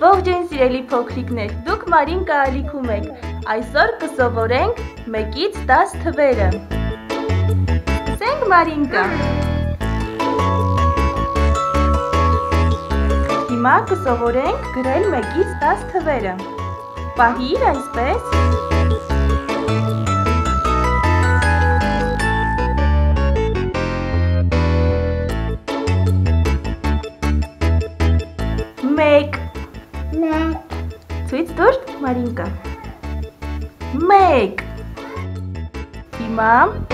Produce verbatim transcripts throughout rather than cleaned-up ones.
Ողջույն սիրելի փոքրիկներ, դուք Մարինկա ալիքում եք, այսօր կսովորենք մեկից տաս թվերը։ Սկսենք Մարինկա։ Հիմա կսովորենք գրել մեկից տաս թվերը։ Պահիր այսպես։ Մեկ Ցույց տուր, Մարինկա։ Մեկ Հիմա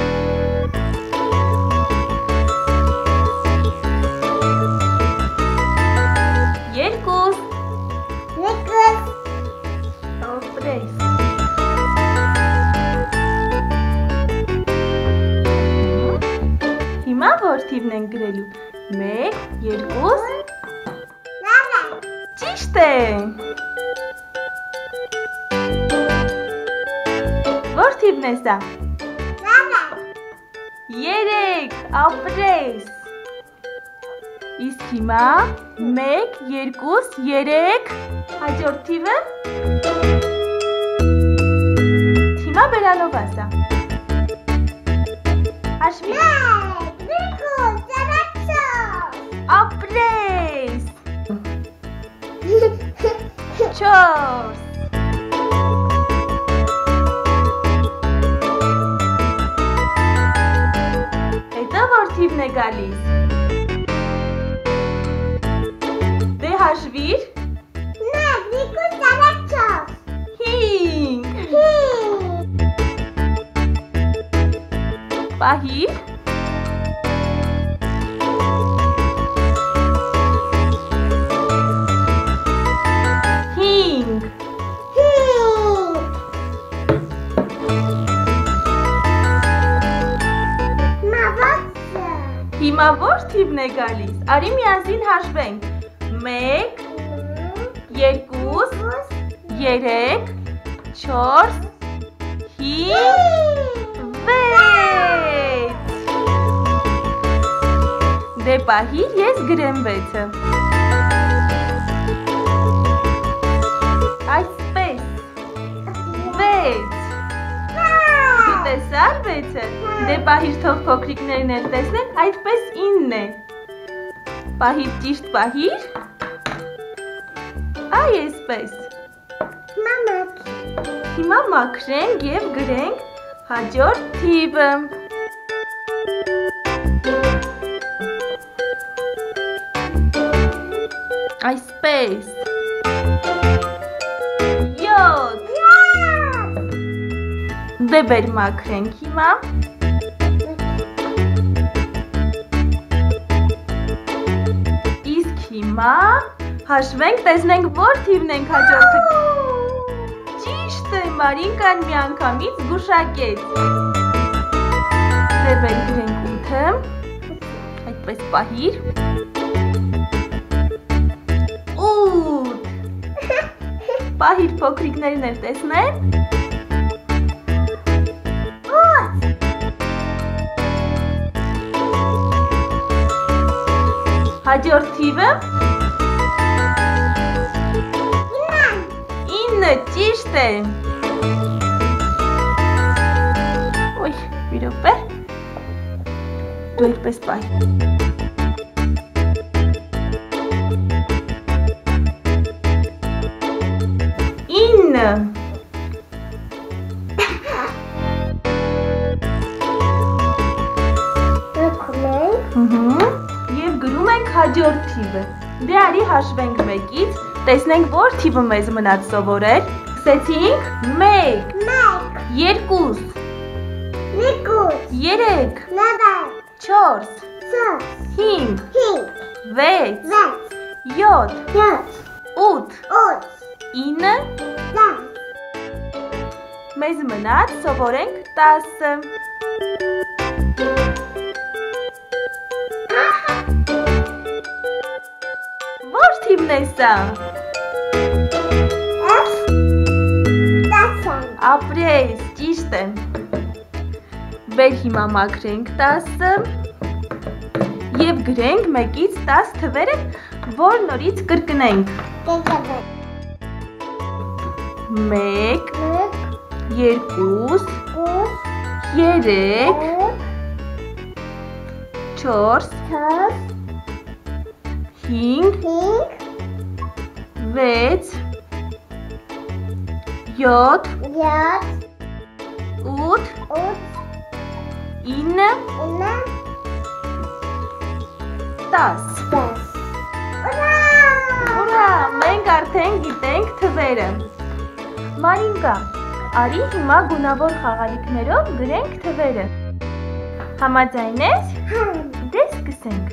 Երկուս Երկուս Ապրես Հիմա որ թիվն ենք գրելու։ Մեկ, երկուս Ճիշտ է։ Որ թիվն է սա։ Երեք, ապրես։ Իսկ հիմա մեկ, երկուս, երեք, հաջորդ թիվը։ Հիմա բերանով ասա։ Հաշվի։ Մեկ, երկուս, երեք, չորս Ապրես։ Չորս Հետո որ թիվն է գալիս։ Դե հաշվիր։ Մեկ, երկուս, երեք, չորս Հինգ Հինգ Պահիր։ Հինգ Հինգ Մավոցը Հիմա որ թիվն է գալիս։ Արի միասին հաշվենք։ Մեկ, երկուս, երեք, չորս, հինգ, վեց։ Դե պահիր, ես գրեմ վեցը։ Այսպես, վեց։ Դու տեսար վեցը։ Դե պահիր թող փոքրիկներն էլ տեսնեն, այդպես ինն է։ Պահիր ճիշտ պահիր։ Այ այսպես։ Մամակ Հիմա մաքրենք և գրենք հաջորդ թիվը։ Այսպես։ Յոթ Դե բեր մաքրենք հիմա։ Իսկ հիմա հաշվենք, տեսնենք որ թիվն ենք հաջորդը։ Ճիշտ է, Մարինկան միանգամից գուշակեց։ Դե բեր գրենք ութը։ Այդպես պահիր։ Ութ Պահիր փոքրիկներն էլ տեսնեն։ Հաջորդ թիվը ինը ճիշտ է։ Ոյ, մի րոպե։ Դու այդպես պահի։ Ինը Եվ գրում ենք հաջորդ թիվը։ Դե արի հաշվենք մեկից, տեսնենք որ թիվը մեզ մնաց սովորել։ Սկսեցինք մեկ, Մեկ երկուս, Երկուս երեք, Երեք չորս, Չորս հինգ, Հինգ վեց, Վեց յոթ, Յոթ ութ, Ութ ինը, Դես մեզ մնաց սովորենք տասը։ Որ թիվն է սա։ Տասը Ապրես, ճիշտ է։ Բեր հիմա մաքրենք տասը և գրենք մեկից տաս թվերը, որ նորից կրկնենք։ մեկ, երկու, երեք, չորս, հինգ, վեց, յոթ, ութ, ինը, տաս։ Ուրա, մենք արդեն գիտենք թվերը։ Մարինկա, արի հիմա գունավոր խաղալիքներով գրենք թվերը։ Համաձայն ես։ Դե սկսենք։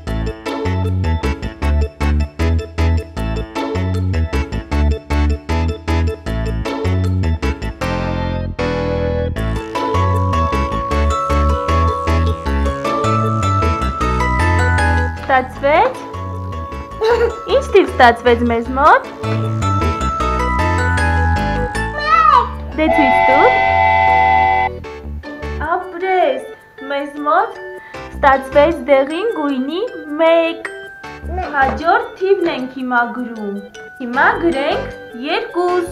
Ստացվեց։ Ինչ թիվ ստացվեց մեզ մոտ։ Դե ցույց տուր։ Ապրես, մեզ մոտ ստացվեց դեղին գույնի մեկ։ Հաջորդ թիվն ենք հիմա գրում։ Հիմա գրենք երկուս։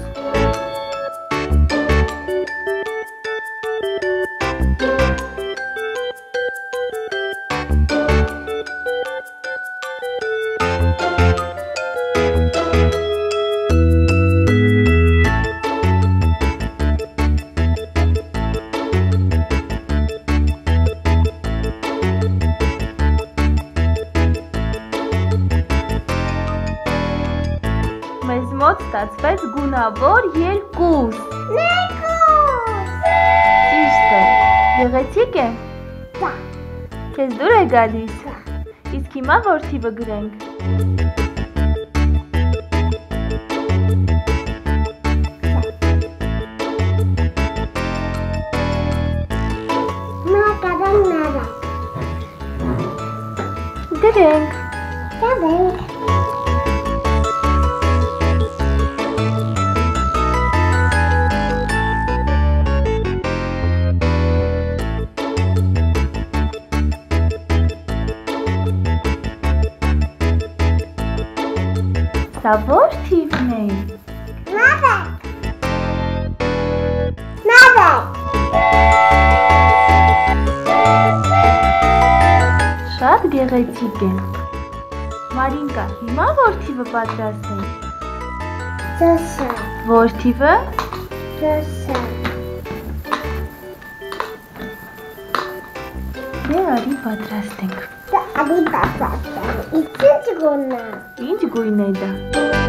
Մեզ մոտ ստացվեց գունավոր երկուս։ Ճիշտ է։ Գեղեցիկ է։ Քեզ դուր է գալիս։ Իսկ հիմա որ թիվը գրենք։ Գրենք։ Գրենք։ Սա որ թիվն է։ Շատ գեղեցիկ է։ Մարինկա, հիմա որ թիվը պատրաստենք։ Որ թիվը։ Դե արի պատրաստենք։ Արի պատրաստենք։ Ինչ գույն է։ Ինչ գույն է դա։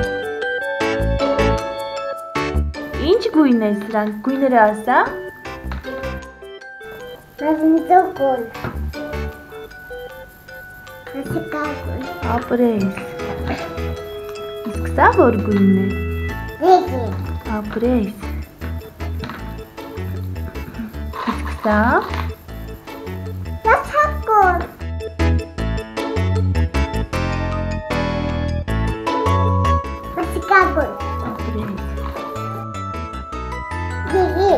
Ինչ գույն է սրանք, գույները ասա։ Մազնիցոկոն։ Հասիկակոն։ Ապրես։ Իսկ սա որ գույն է։ Վեգի։ Ապրես։ Իսկ սա։ Հասակոն։ Հասիկակոն։ Ապրես։ Վեգի։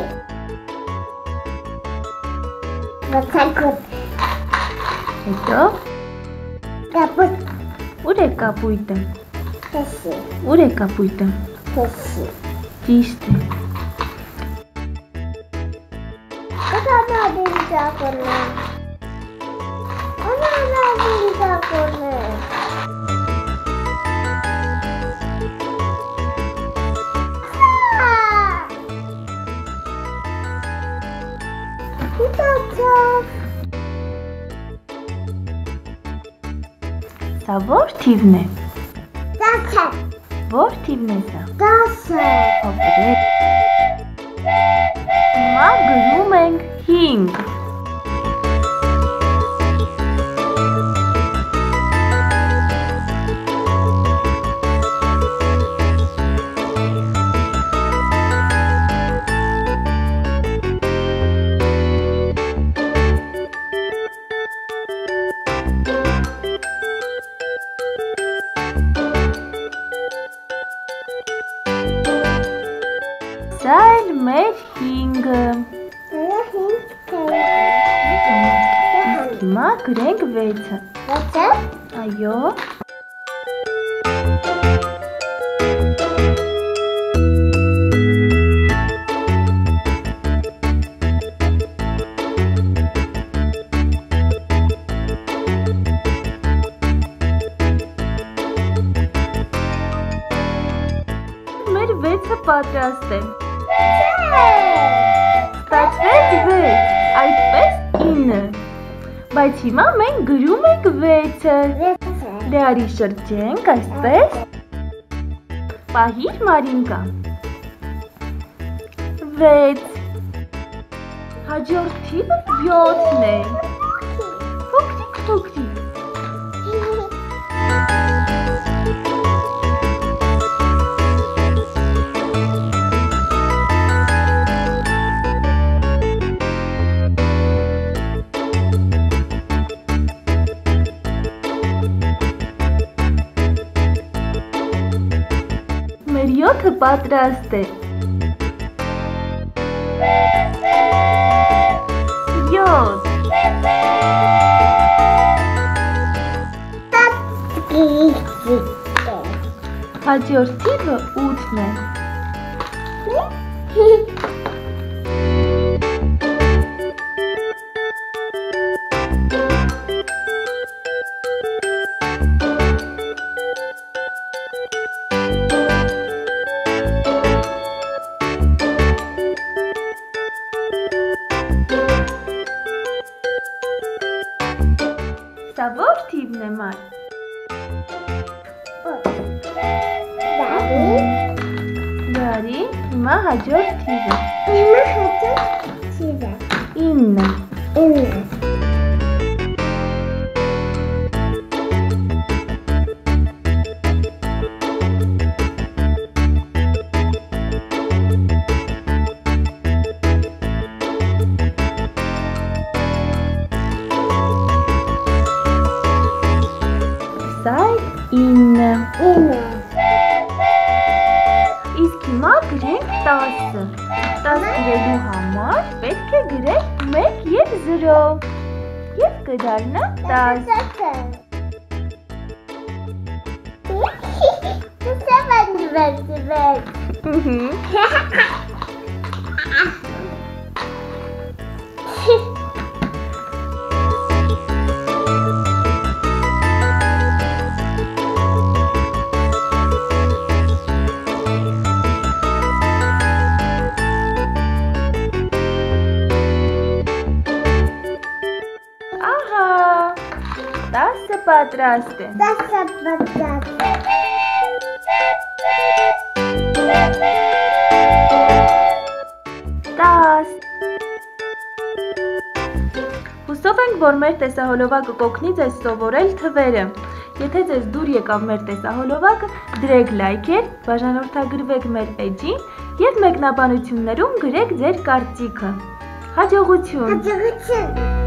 Հասակոն։ Հետո։ Կապուտ։ Ուր է կապույտը։ Տեսի։ Ուր է կապույտը։ Տեսի։ Ճիշտ է։ Կանա դինջակոն է։ Կանա դինջակոն է։ Սա որ թիվն է։ Դասը։ Որ թիվն է սա։ Դասը։ Ապրես։ Հիմա գրում ենք հինգ։ Սա էլ մեր հինգը։ Հիմա գրենք վեցը։ Վեցը։ Այո։ պատրաստ է։ Ստացվեց վեց, այդպես ինը։ Բայց հիմա մենք գրում ենք վեցը։ Դե արի շրջենք, այսպես։ Պահիր Մարինկա։ Վեց։ Հաջորդ թիվը յոթն է։ Փոքրիկ, փոքրիկ։ Մեր յոթը պատրաստ է։ Յոթ։ Հաջորդ թիվը ութն է։ Սա ո՞ր թիվն է, Մար։ Դարի, հիմա հաջորդ թիվը։ Հիմա հաջորդ թիվը։ ինը։ ինը։ Սա ինը։ ինը։ Իսկ հիմա գրենք տասը։ տաս գրելու համար պետք է գրենք մեկ և զրո։ Եվ կդառնա տաս։ Տասը պատրաստ է։ Տասը պատրաստ է։ Տաս։ Հուսով ենք, որ մեր տեսահոլովակը կօգնի ձեզ սովորել թվերը։ Եթե ձեզ դուր եկավ մեր տեսահոլովակը, դրեք լայքեր, բաժանորդագրվեք մեր էջին և մեկնաբանություններում գրեք ձեր կարծիքը։ Հաջողություն։ Հաջողություն։